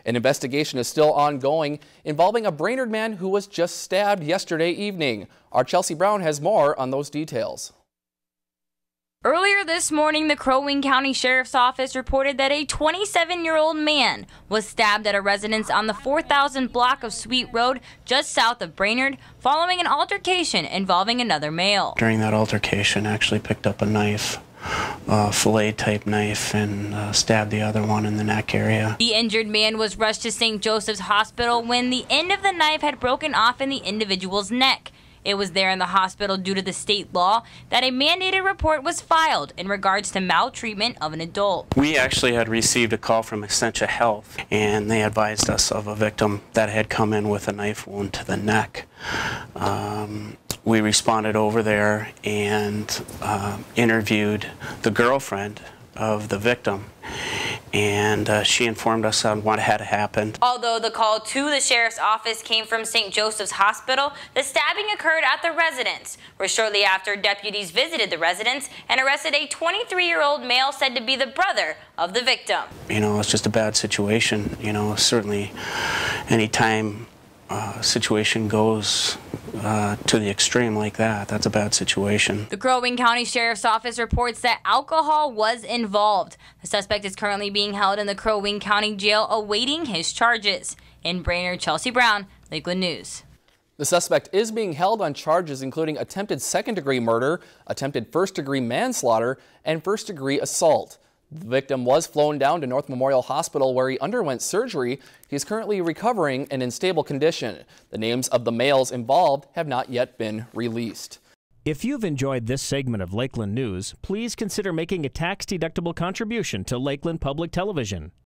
An investigation is still ongoing involving a Brainerd man who was just stabbed yesterday evening. Our Chelsea Brown has more on those details. Earlier this morning, the Crow Wing County Sheriff's Office reported that a 27-year-old man was stabbed at a residence on the 4000 block of Sweet Road just south of Brainerd following an altercation involving another male. During that altercation, actually picked up a knife, fillet-type knife, and stabbed the other one in the neck area. The injured man was rushed to St. Joseph's Hospital when the end of the knife had broken off in the individual's neck. It was there in the hospital due to the state law that a mandated report was filed in regards to maltreatment of an adult. We actually had received a call from Essentia Health, and they advised us of a victim that had come in with a knife wound to the neck. We responded over there and interviewed the girlfriend of the victim, and she informed us on what had happened. Although the call to the sheriff's office came from St. Joseph's Hospital, the stabbing occurred at the residence, where shortly after deputies visited the residence and arrested a 23-year-old male said to be the brother of the victim. You know, it's just a bad situation. You know, certainly any time a situation goes to the extreme like that, that's a bad situation. The Crow Wing County Sheriff's Office reports that alcohol was involved. The suspect is currently being held in the Crow Wing County Jail awaiting his charges. In Brainerd, Chelsea Brown, Lakeland News. The suspect is being held on charges including attempted second-degree murder, attempted first-degree manslaughter, and first-degree assault. The victim was flown down to North Memorial Hospital where he underwent surgery. He is currently recovering and in stable condition. The names of the males involved have not yet been released. If you've enjoyed this segment of Lakeland News, please consider making a tax-deductible contribution to Lakeland Public Television.